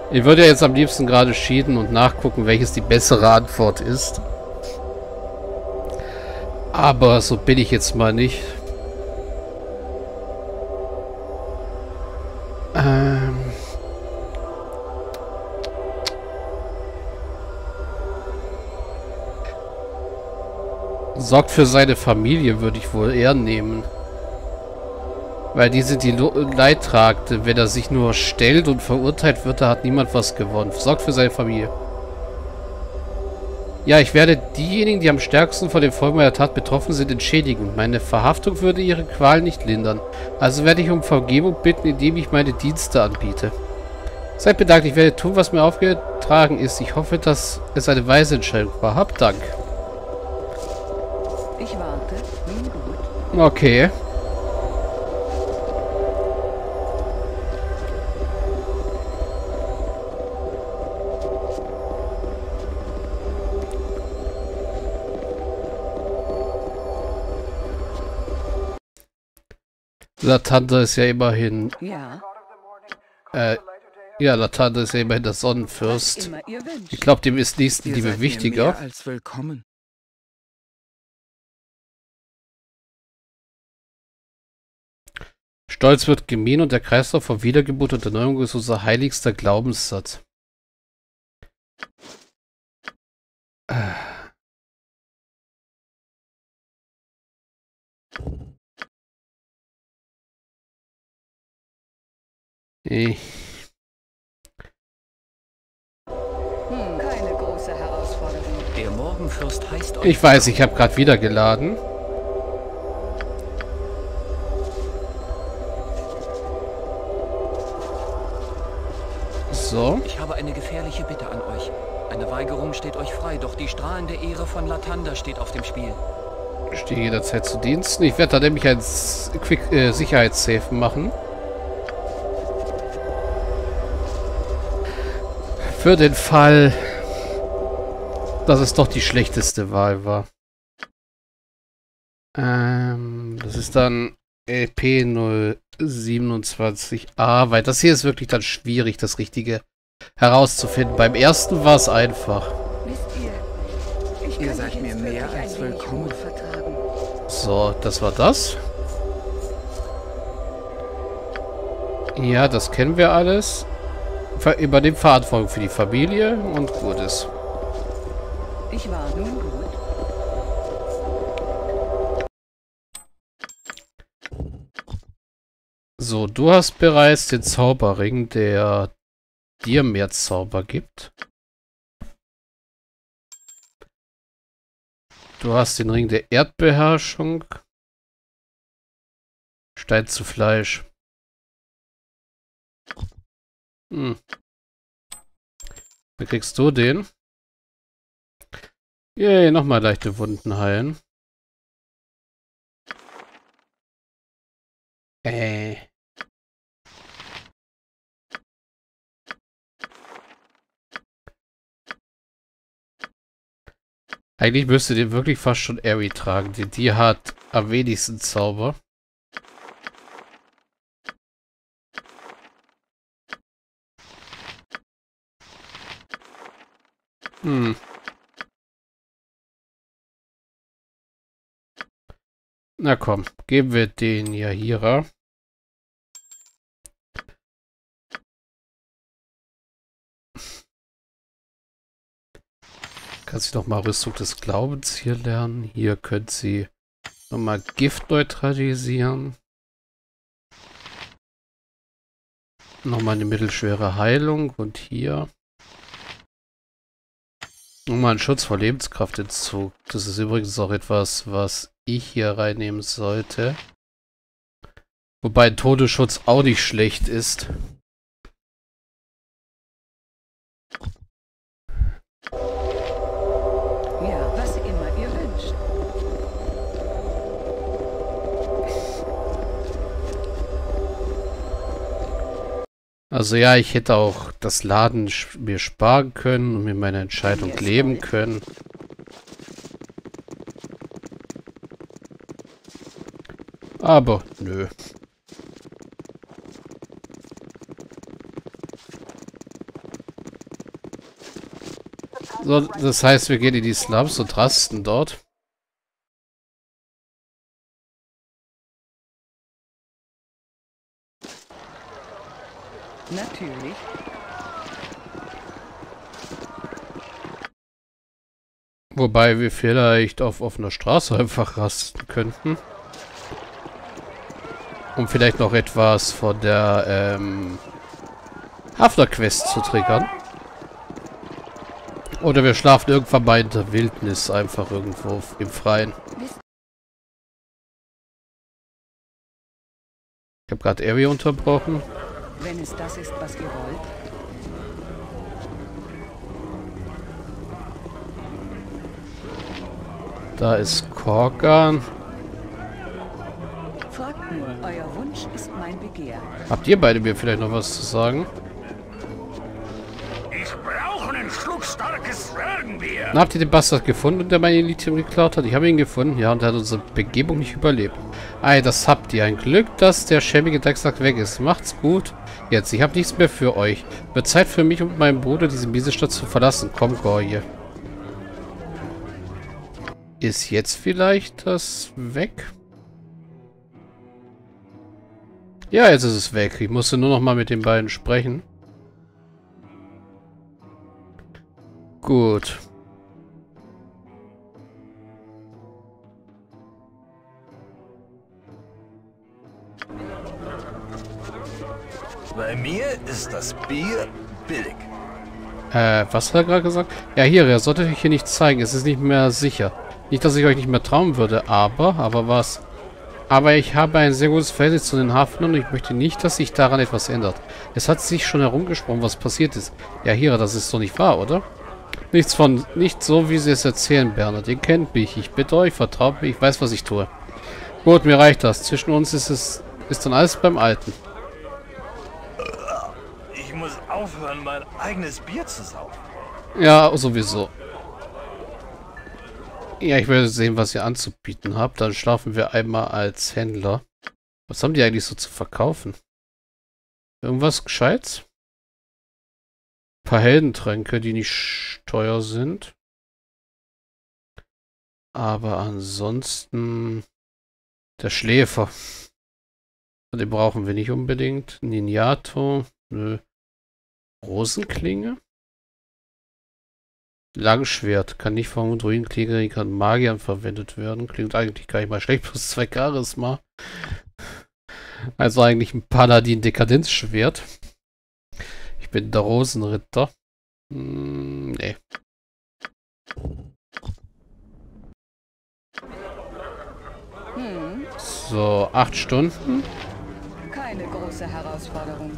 Ich würde ja jetzt am liebsten gerade schieden und nachgucken, welches die bessere Antwort ist. Aber so bin ich jetzt mal nicht. Sorgt für seine Familie, würde ich wohl eher nehmen. Weil die sind die Leidtragende. Wenn er sich nur stellt und verurteilt wird, da hat niemand was gewonnen. Sorgt für seine Familie. Ja, ich werde diejenigen, die am stärksten von den Folgen meiner Tat betroffen sind, entschädigen. Meine Verhaftung würde ihre Qual nicht lindern. Also werde ich um Vergebung bitten, indem ich meine Dienste anbiete. Seid bedankt, ich werde tun, was mir aufgetragen ist. Ich hoffe, dass es eine weise Entscheidung war. Habt Dank. Ich warte. Gut. Okay. Latanda ist ja immerhin... Ja. Ja, Latanda ist ja immerhin der Sonnenfürst. Ich glaube, dem ist Nächstenliebe wichtiger. Mehr als willkommen. Stolz wird gemieden und der Kreislauf von Wiedergeburt und Erneuerung ist unser heiligster Glaubenssatz. Keine große Herausforderung. Der Morgenfürst heißt euch. Ich weiß, ich habe gerade wieder geladen. So. Ich habe eine gefährliche Bitte an euch. Eine Weigerung steht euch frei, doch die strahlende Ehre von Latanda steht auf dem Spiel. Ich stehe jederzeit zu Diensten. Ich werde da nämlich ein Sicherheitssafe machen. Für den Fall, dass es doch die schlechteste Wahl war. Das ist dann LP027A, weil das hier ist wirklich dann schwierig, das Richtige herauszufinden. Beim ersten war es einfach. Wisst ihr, Ihr seid mir mehr als willkommen. Vertragen. So, das war das. Ja, das kennen wir alles. Übernimmt Verantwortung für die Familie und gut ist. Ich war nun gut. So, du hast bereits den Zauberring, der dir mehr Zauber gibt. Du hast den Ring der Erdbeherrschung. Stein zu Fleisch. Dann kriegst du den. Yay, nochmal leichte Wunden heilen. Eigentlich müsste den wirklich fast schon Eri tragen. Die hat am wenigsten Zauber. Na komm, geben wir den Yahira. Kann sie noch mal Rüstung des Glaubens hier lernen. Hier könnte sie nochmal Gift neutralisieren. Nochmal eine mittelschwere Heilung. Und hier nochmal einen Schutz vor Lebenskraftentzug. Das ist übrigens auch etwas, was ich hier reinnehmen sollte. Wobei ein Todesschutz auch nicht schlecht ist. Ja, was immer ihr wünscht. Also ja, ich hätte auch das Laden mir sparen können und mir meine Entscheidung leben können. Aber nö. So, das heißt, wir gehen in die Slums und rasten dort. Natürlich. Wobei wir vielleicht auf offener Straße einfach rasten könnten. Um vielleicht noch etwas von der Hafner-Quest zu triggern. Oder wir schlafen irgendwann bei in der Wildnis einfach irgendwo im Freien. Ich habe gerade Area unterbrochen. Wenn es das ist, was ihr wollt. Da ist Korgan. Fragt nur, euer Wunsch ist mein Begehr. Habt ihr beide mir vielleicht noch was zu sagen? Ich brauche einen Schluck starkes Zwergenbier. Na, habt ihr den Bastard gefunden, der mein Lithium geklaut hat? Ich habe ihn gefunden, ja, und er hat unsere Begebung nicht überlebt. Ei, das habt ihr. Ein Glück, dass der schäbige Drecksack weg ist. Macht's gut. Jetzt, ich habe nichts mehr für euch. Wird Zeit für mich und meinen Bruder, diese miese Stadt zu verlassen. Komm, Gorje. Ist jetzt vielleicht das weg? Ja, jetzt ist es weg. Ich musste nur noch mal mit den beiden sprechen. Gut. Bei mir ist das Bier billig. Was hat er gerade gesagt? Ja, hier, er sollte euch hier nicht zeigen. Es ist nicht mehr sicher. Nicht, dass ich euch nicht mehr trauen würde, aber was? Aber ich habe ein sehr gutes Verhältnis zu den Hafnern und ich möchte nicht, dass sich daran etwas ändert. Es hat sich schon herumgesprochen, was passiert ist. Ja, Hira, das ist doch nicht wahr, oder? Nicht so, wie sie es erzählen, Bernhard. Ihr kennt mich. Ich bitte euch, vertraut mir, ich weiß, was ich tue. Gut, mir reicht das. Zwischen uns ist dann alles beim Alten. Ich muss aufhören, mein eigenes Bier zu saufen. Ja, sowieso. Ja, ich werde sehen, was ihr anzubieten habt. Dann schlafen wir einmal als Händler. Was haben die eigentlich so zu verkaufen? Irgendwas Gescheites? Ein paar Heldentränke, die nicht teuer sind. Aber ansonsten... Der Schläfer. Den brauchen wir nicht unbedingt. Ninjato. Nö. Rosenklinge? Langschwert. Kann nicht von Druidenkriegern und Magiern verwendet werden. Klingt eigentlich gar nicht mal schlecht. Plus 2 Charisma. Also eigentlich ein Paladin-Dekadenzschwert. Ich bin der Rosenritter. Nee. So, 8 Stunden. Keine große Herausforderung.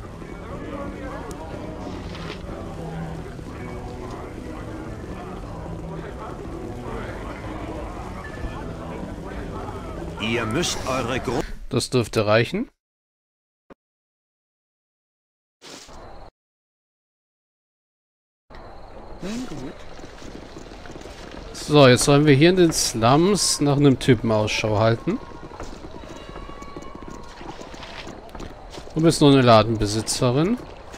Ihr müsst eure Das dürfte reichen. Gut. So, jetzt sollen wir hier in den Slums nach einem Typen Ausschau halten. Du bist nur eine Ladenbesitzerin.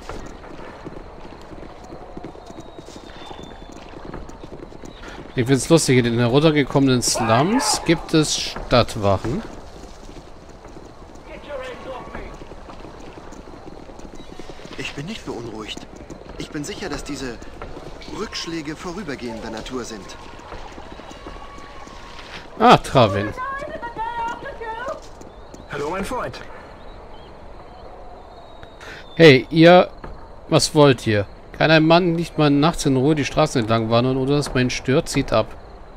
Ich finde es lustig, in den heruntergekommenen Slums gibt es Stadtwachen. Ich bin nicht beunruhigt. Ich bin sicher, dass diese Rückschläge vorübergehender Natur sind. Ah, Travin. Hallo, mein Freund. Hey, ihr... Was wollt ihr? Kann ein Mann nicht mal nachts in Ruhe die Straßen entlang wandern oder dass man ihn stört? Zieht ab.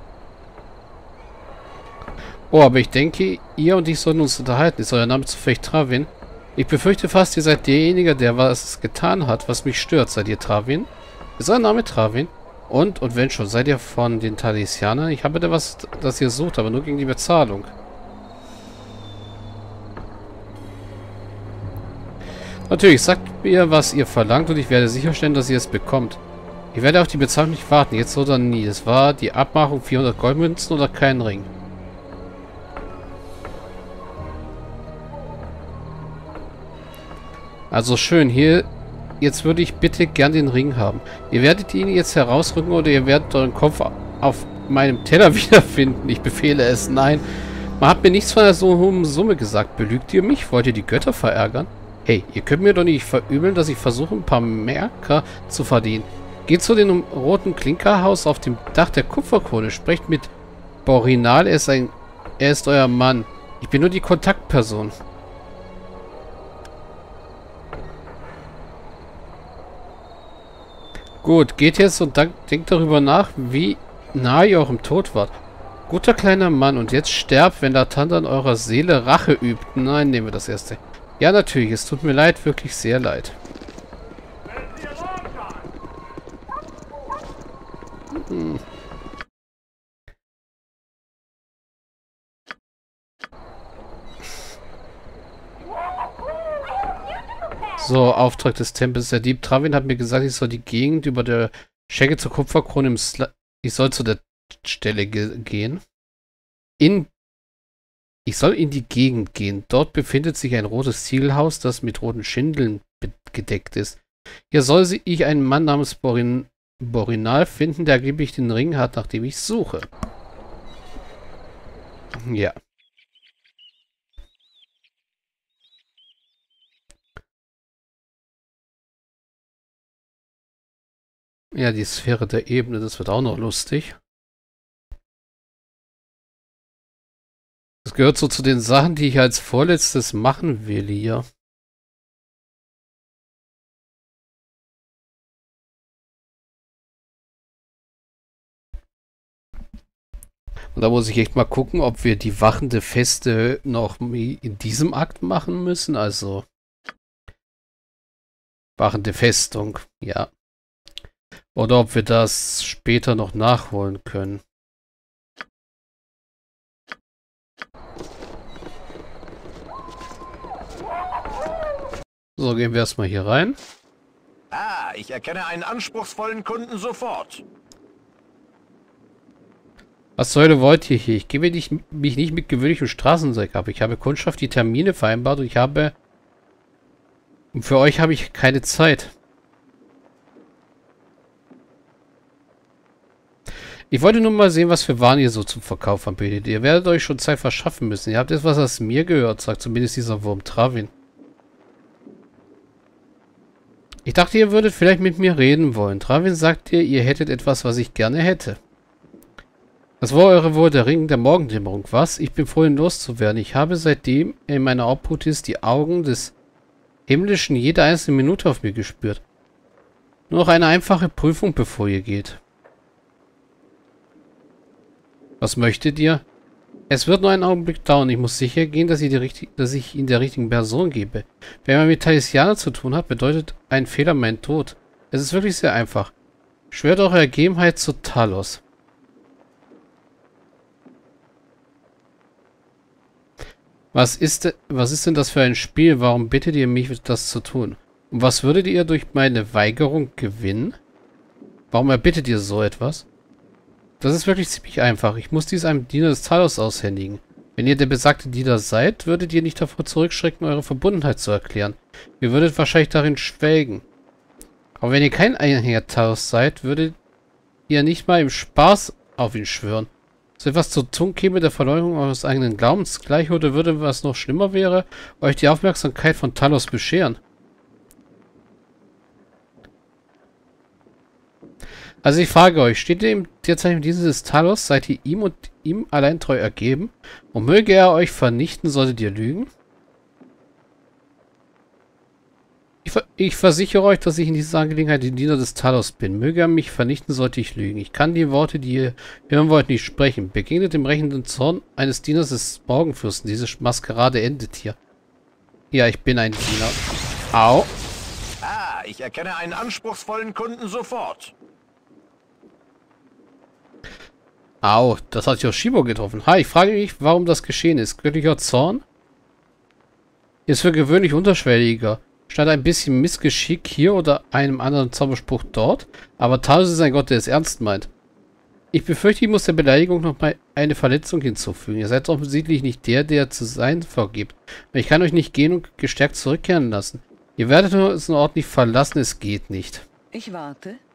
Oh, aber ich denke, ihr und ich sollten uns unterhalten. Ist euer Name zufällig Travin? Ich befürchte fast, ihr seid derjenige, der was getan hat, was mich stört. Seid ihr Travin? Ist euer Name Travin? Und wenn schon, seid ihr von den Talisianern? Ich habe da was, das ihr sucht, aber nur gegen die Bezahlung. Natürlich, sagt mir, was ihr verlangt und ich werde sicherstellen, dass ihr es bekommt. Ich werde auf die Bezahlung nicht warten, jetzt oder nie. Es war die Abmachung 400 Goldmünzen oder kein Ring. Also schön, hier jetzt würde ich bitte gern den Ring haben. Ihr werdet ihn jetzt herausrücken oder ihr werdet euren Kopf auf meinem Teller wiederfinden. Ich befehle es. Nein. Man hat mir nichts von einer so hohen Summe gesagt. Belügt ihr mich? Wollt ihr die Götter verärgern? Hey, ihr könnt mir doch nicht verübeln, dass ich versuche, ein paar Merker zu verdienen. Geht zu dem roten Klinkerhaus auf dem Dach der Kupferkrone. Sprecht mit Borinal. Er ist euer Mann. Ich bin nur die Kontaktperson. Gut, geht jetzt und denkt darüber nach, wie nahe ihr eurem Tod wart. Guter kleiner Mann, und jetzt sterbt, wenn Latanda an eurer Seele Rache übt. Nein, nehmen wir das erste. Ja, natürlich, es tut mir leid, wirklich sehr leid. So, Auftrag des Tempels. Der Dieb Travin hat mir gesagt, ich soll die Gegend über der Schecke zur Kupferkrone ich soll zu der Stelle gehen. Ich soll in die Gegend gehen. Dort befindet sich ein rotes Ziegelhaus, das mit roten Schindeln gedeckt ist. Hier soll ich einen Mann namens Borinal finden, der angeblich den Ring hat, nach dem ich suche. Ja. Ja, die Sphäre der Ebene, das wird auch noch lustig. Das gehört so zu den Sachen, die ich als vorletztes machen will hier. Und da muss ich echt mal gucken, ob wir die wachende Feste noch in diesem Akt machen müssen. Also wachende Festung, ja. Oder ob wir das später noch nachholen können. So, gehen wir erstmal hier rein. Ah, ich erkenne einen anspruchsvollen Kunden sofort. Was zur Hölle wollt ihr hier? Ich gebe mich nicht mit gewöhnlichem Straßenzeug ab. Ich habe Kundschaft, die Termine vereinbart und und für euch habe ich keine Zeit. Ich wollte nur mal sehen, was für Waren ihr so zum Verkauf anbietet. Ihr werdet euch schon Zeit verschaffen müssen. Ihr habt etwas aus mir gehört, sagt zumindest dieser Wurm Travin. Ich dachte, ihr würdet vielleicht mit mir reden wollen. Travin sagt ihr hättet etwas, was ich gerne hätte. Das war wohl der Ring der Morgendämmerung. Was? Ich bin froh, ihn loszuwerden. Ich habe seitdem in meiner Obhut ist die Augen des Himmlischen jede einzelne Minute auf mir gespürt. Nur noch eine einfache Prüfung, bevor ihr geht. Was möchtet ihr? Es wird nur einen Augenblick dauern. Ich muss sicher gehen, dass ich ihn der richtigen Person gebe. Wenn man mit Talisianer zu tun hat, bedeutet ein Fehler mein Tod. Es ist wirklich sehr einfach. Schwört eure Ergebenheit zu Talos. Was ist denn das für ein Spiel? Warum bittet ihr mich, das zu tun? Und was würdet ihr durch meine Weigerung gewinnen? Warum erbittet ihr so etwas? Das ist wirklich ziemlich einfach. Ich muss dies einem Diener des Talos aushändigen. Wenn ihr der besagte Diener seid, würdet ihr nicht davor zurückschrecken, eure Verbundenheit zu erklären. Ihr würdet wahrscheinlich darin schwelgen. Aber wenn ihr kein Anhänger Talos seid, würdet ihr nicht mal im Spaß auf ihn schwören. So etwas zu tun käme der Verleugnung eures eigenen Glaubens gleich, oder würde, was noch schlimmer wäre, euch die Aufmerksamkeit von Talos bescheren. Also ich frage euch, steht ihr derzeit im Dienste des Talos, seid ihr ihm und ihm allein treu ergeben? Und möge er euch vernichten, solltet ihr lügen? Ich versichere euch, dass ich in dieser Angelegenheit der Diener des Talos bin. Möge er mich vernichten, sollte ich lügen. Ich kann die Worte, die ihr hören wollt, nicht sprechen. Begegnet dem rächenden Zorn eines Dieners des Morgenfürsten. Diese Maskerade endet hier. Ja, ich bin ein Diener. Au. Ah, ich erkenne einen anspruchsvollen Kunden sofort. Au, das hat Yoshibo getroffen. Ha, ich frage mich, warum das geschehen ist. Göttlicher Zorn? Ist für gewöhnlich unterschwelliger. Statt ein bisschen Missgeschick hier oder einem anderen Zauberspruch dort. Aber Talos ist ein Gott, der es ernst meint. Ich befürchte, ich muss der Beleidigung noch mal eine Verletzung hinzufügen. Ihr seid offensichtlich nicht der zu sein vorgibt. Ich kann euch nicht gehen und gestärkt zurückkehren lassen. Ihr werdet uns einen Ort nicht verlassen, es geht nicht. Ich warte,